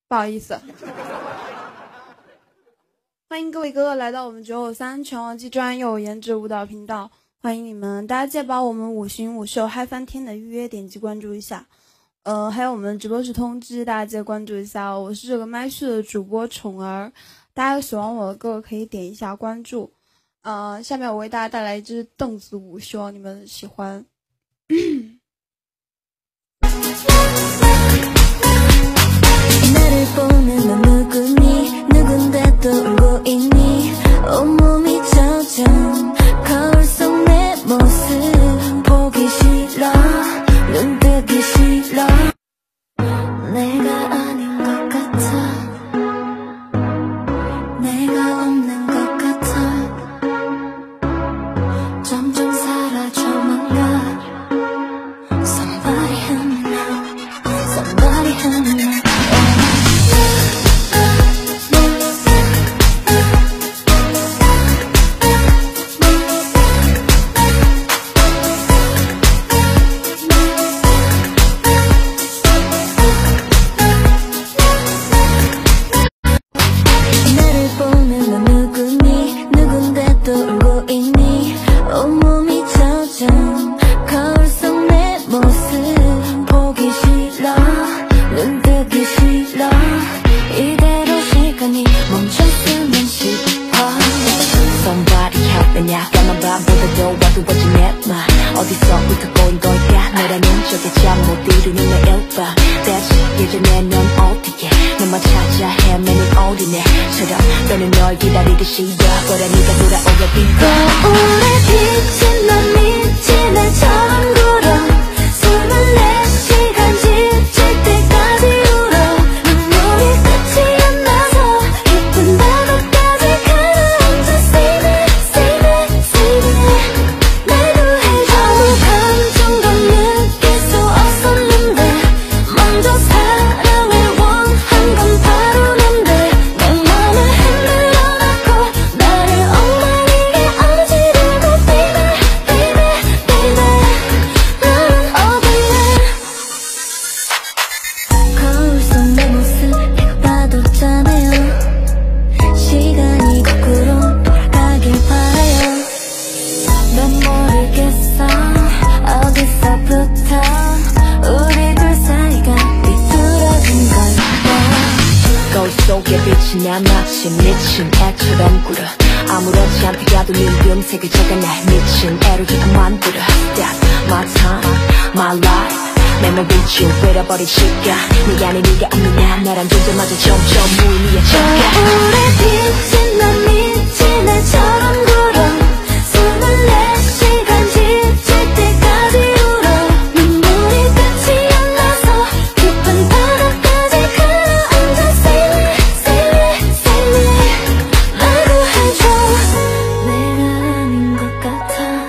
不好意思。欢迎各位哥哥来到我们953全网最专业颜值舞蹈频道，欢迎你们！大家记得把我们5星5秀嗨翻天的预约点击关注一下，还有我们直播室通知，大家记得关注一下哦。我是这个麦序的主播宠儿，大家喜欢我的歌可以点一下关注。下面我为大家带来一支凳子舞，希望你们喜欢。 나를 보는 넌 누구니 누군가도 울고 있니 온몸이 젖은 거울 속 내 모습 보기 싫어 눈 뜨기 싫어 내가 아닌 것 같아 내가 없는 것 같아 점점 사라져만 가 Somebody help me now Somebody help me now 버린 시간 네가 아닌 네가 없는 나 나란 존재마저 점점 무의미해져가 거울에 비친 넌 믿지 날처럼 굴어 24시간 지칠 때까지 울어 눈물이 끝이 안 나서 깊은 바다까지 가라앉아 Save me, save me, save me 날 구해줘 내가 아닌 것 같아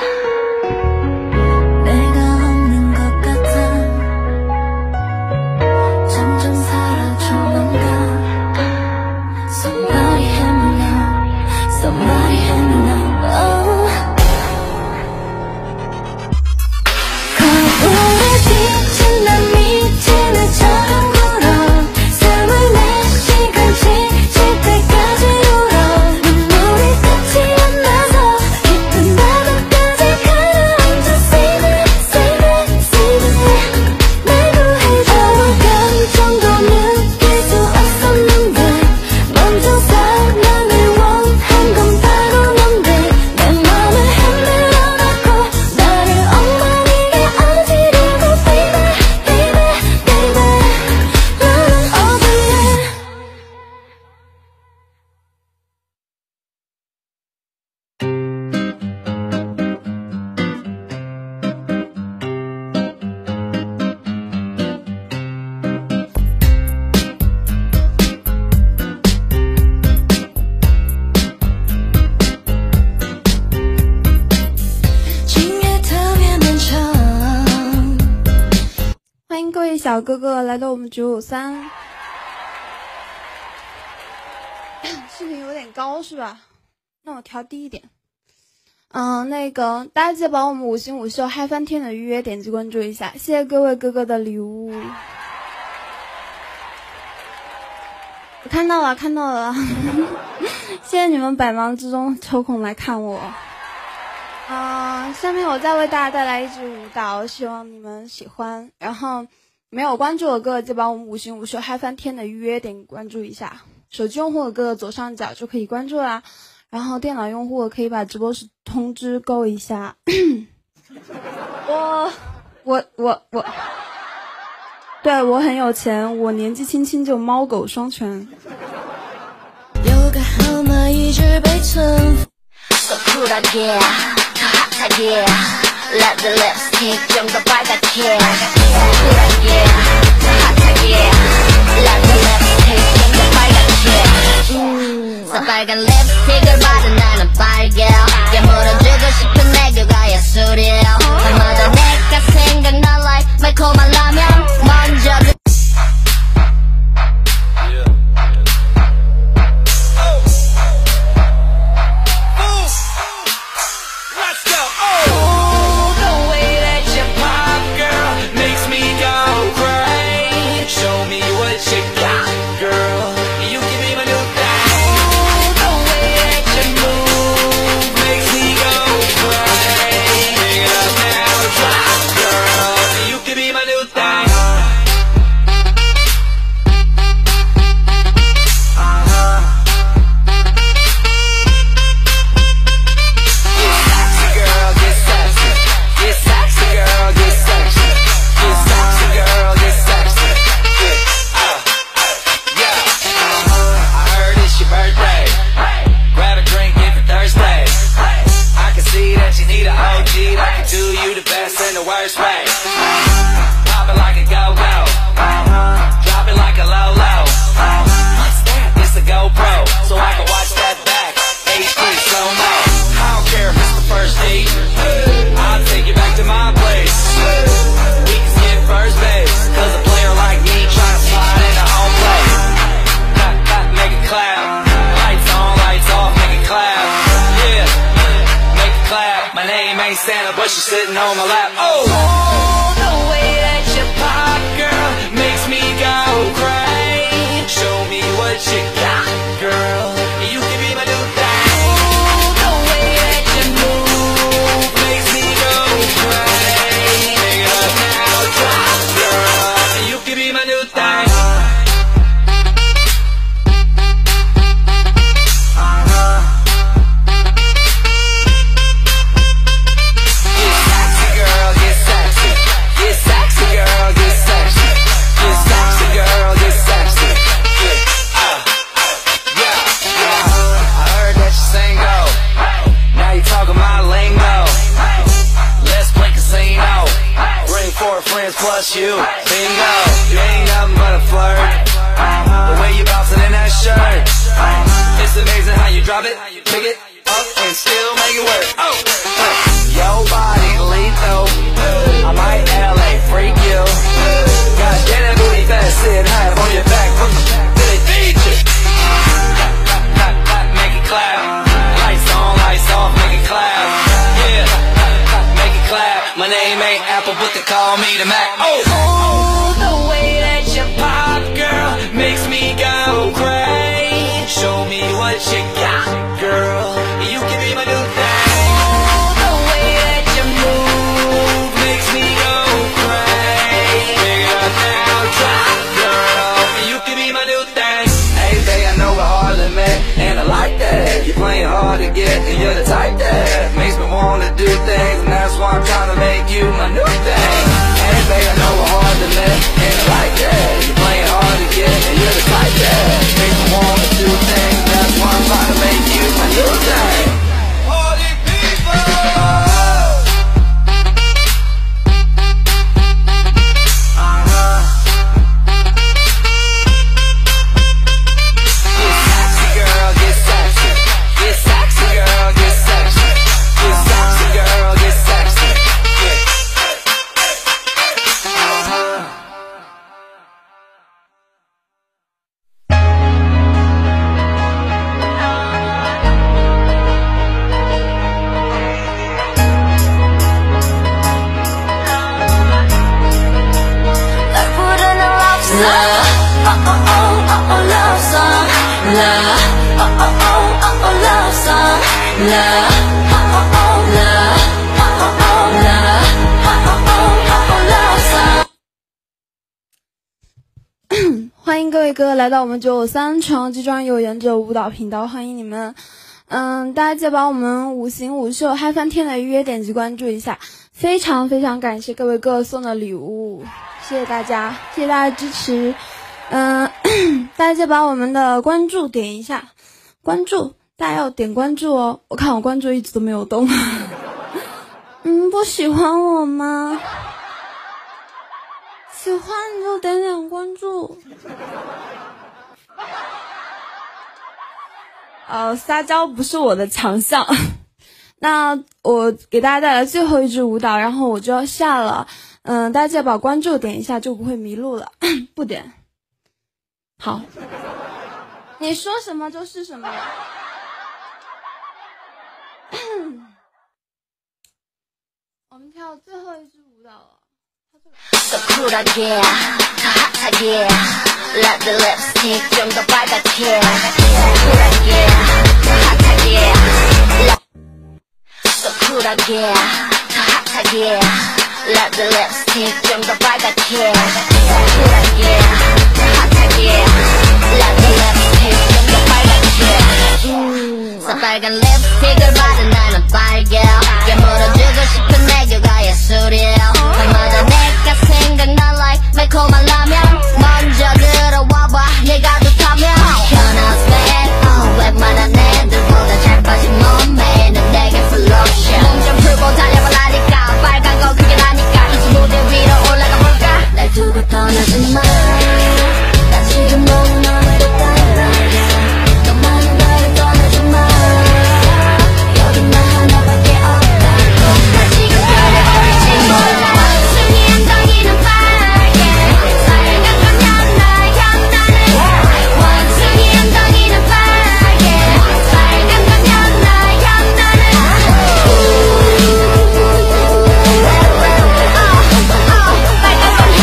小哥哥来到我们953，视频有点高是吧？那我调低一点。那个大家记得把我们5星5秀嗨翻天的预约点击关注一下，谢谢各位哥哥的礼物。 我看到了，看到了，谢谢你们百忙之中抽空来看我。下面我再为大家带来一支舞蹈，希望你们喜欢。然后没有关注我哥哥，就把我们五行五秀嗨翻天的预约点关注一下。手机用户的哥哥左上角就可以关注啦。然后电脑用户可以把直播时通知勾一下。对，我很有钱，我年纪轻轻就猫狗双全。 有个号码一直被存。So 쿨하게 더 핫하게 Let the lipstick 좀 더 빨갛게 So 쿨하게 더 핫하게 Let the lipstick 좀 더 빨갛게 새빨간 립스틱을 바른 나는 빨개 깨물어주고 싶은 애교가 예술이야 밤마다 내가 생각나 like 매콤한 라면 먼저 She's sitting on my lap. Oh, the way that you pop, girl, makes me go crazy. Show me what you got, girl. You can be my new thing. Oh, the way that you move makes me go crazy. Pick up now, drop, girl. You can be my new thing. Plus you, bingo, you ain't nothing but a flirt. The way you bouncing in that shirt, it's amazing how you drop it, pick it up, and still make it work. Oh, your body lethal, I might LA freak you. God damn that booty fat, sitting high on your back, till they feed you. Make it clap, lights on, lights off, make it clap. Yeah, make it clap. My name ain't Apple, but they call me the Mac. Oh, the way that you pop, girl, makes me go crazy. Show me what you got, girl. You can be my new thing. Oh, the way that you move makes me go crazy. Pick it up now, drop, girl. You can be my new thing. Hey, babe, I know we're hard to met, and I like that. You're playing hard to get, and you're the type that makes me wanna do things, and that's why I'm trying to make you my new thing. Hey, babe, I know we're hard to met, and I like that. You're playing hard to get, and you're the type that makes me wanna do things, and that's why I'm trying to make you my new thing. Party people! love song. love, oh oh oh oh oh love song, love, oh oh oh love, oh oh oh love, oh oh oh oh love song。 欢迎各位哥哥来到我们953全网最专业有颜值舞蹈频道，欢迎你们。大家记得把我们五行五秀嗨翻天的预约点击关注一下，非常非常感谢各位哥哥送的礼物，谢谢大家，谢谢大家支持。大家记得把我们的关注点一下，关注，大家要点关注哦。我看我关注一直都没有动。不喜欢我吗？喜欢你就点点关注。撒娇不是我的强项。那我给大家带来最后一支舞蹈，然后我就要下了。大家记得把关注点一下，就不会迷路了。不点，好，你说什么就是什么。我们跳最后一支舞蹈了。 더 쿨하게, 더 핫하게, let the lipstick 좀 더 빨갛게. 쿨하게, 더 핫하게, 더 쿨하게, 더 핫하게, let the lipstick 좀 더 빨갛게. 쿨하게, 더 핫하게, let the lipstick 좀 더 빨갛게. 새빨간 립스틱을 바른 나는 빨개. 깨물어주고 싶은 애교가 예술이야. 밤마다 내가 생각나 like 매콤한 라면. 먼저 들어와봐 네가 좋다면. 현아's bad, 웬만한 애들보다 잘 빠진 몸매는 내게 플로션. 몸 좀 풀고 달려보라니까 빨간 거 그게 나니까. 이제 무대 위로 올라가 볼까. 날 두고 떠나지 마. 나 지금 너무 너를 따라가. 너만은 나를 떠나지 마. 여기 나 하나밖에 없다고. 나 지금 별에 어울리지 몰라. 원숭이 엉덩이는 빨개. 빨간 건 향나 향나는. 원숭이 엉덩이는 빨개. 빨간 건 향나 향나는. 빨간 건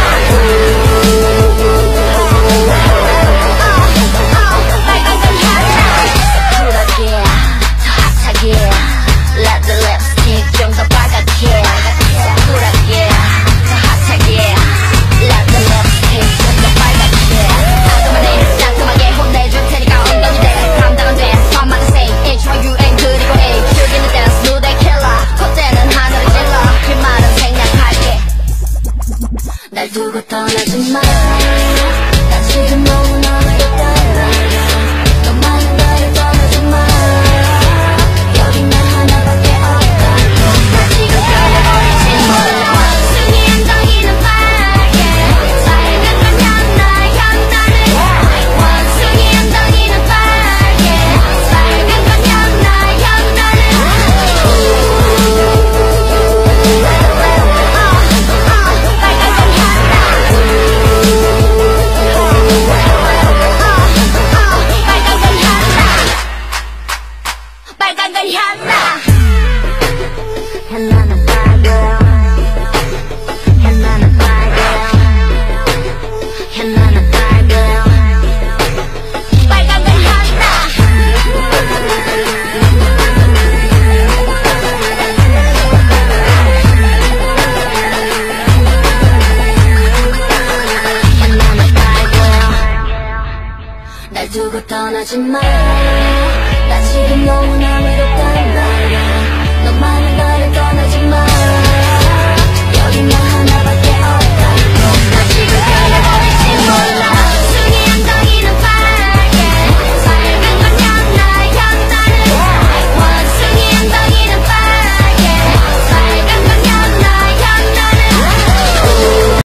쿨하게, 더 핫하게, let the lipstick 좀 더 빨갛게. 쿨하게, 더 핫하게, let the lipstick 좀 더 빨갛게. 따끔하네, 따끔하게 혼내줄 테니까 엉덩이 대. 감당 안 돼, 밤마다 say H1 유행 그리고 A. 즐기는 댄스 무대 킬러. 콧대는 하늘을 찔러. 그 말은 생략할게. 날 두고 떠나지 마. 나 지금 너무 너를 따라가. 너만은 나를 떠나지 마. 여기 나 하나밖에 없다고. 나 지금 별에 어울리지 몰라. 원숭이 엉덩이는 빨개. 빨간 건 향나 향나는. 원숭이 엉덩이는 빨개. 빨간 건 향나 향나는. 빨간 건 향나. 빨간 건 향나. 향나는 빨개. 향나는 빨개. 향나는 빨개. 빨간 건 향나. 향나는 빨개. 날 두고 떠나지 마. 나 지금 너무 너무